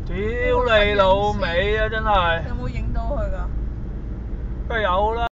屌你老味啊！真係， 有冇影到佢㗎？ 梗係有啦。